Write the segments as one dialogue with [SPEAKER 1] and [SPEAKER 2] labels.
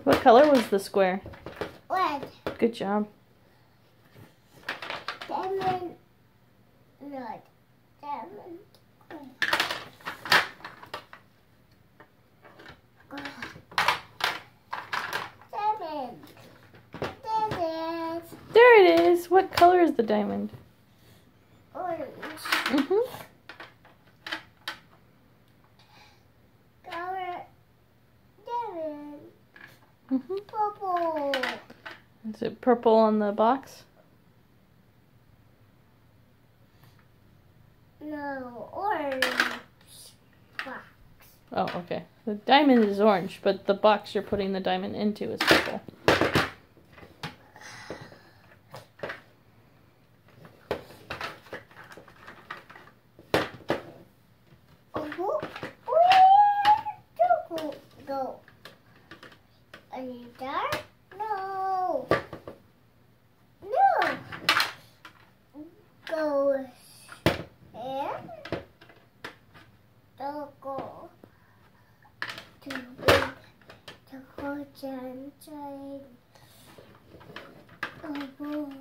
[SPEAKER 1] What color was the square?
[SPEAKER 2] Red.
[SPEAKER 1] Good job.
[SPEAKER 2] Diamond. Red. Diamond. Diamond. Diamond.
[SPEAKER 1] There it is. What color is the diamond?
[SPEAKER 2] Orange.
[SPEAKER 1] Mm-hmm.
[SPEAKER 2] Color. Diamond.
[SPEAKER 1] Mm-hmm.
[SPEAKER 2] Purple.
[SPEAKER 1] Is it purple on the box?
[SPEAKER 2] No, orange box.
[SPEAKER 1] Oh, okay. The diamond is orange, but the box you're putting the diamond into is purple.
[SPEAKER 2] Oh, where to go? Are you there? No. No. Go and don't go to big to go and oh boy.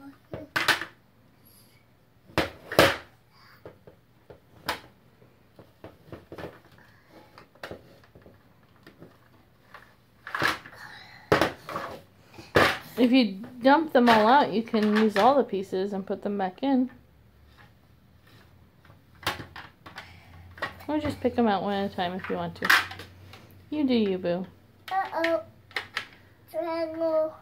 [SPEAKER 1] If you dump them all out, you can use all the pieces and put them back in. Or just pick them out one at a time if you want to. You do you, boo.
[SPEAKER 2] Uh-oh. Triangle.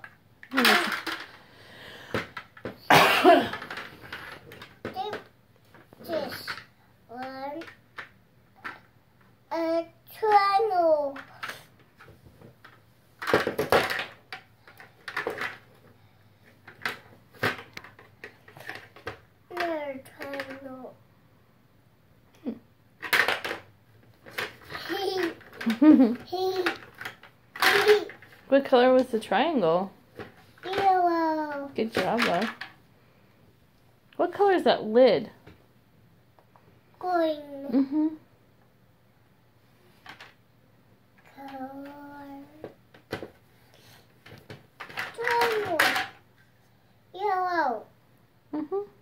[SPEAKER 2] This one. A triangle. Another triangle.
[SPEAKER 1] What color was the triangle?
[SPEAKER 2] Yellow.
[SPEAKER 1] Good job, love. What color is that lid?
[SPEAKER 2] Green.
[SPEAKER 1] Mm-hmm.
[SPEAKER 2] Color. Triangle. Yellow.
[SPEAKER 1] Mm-hmm.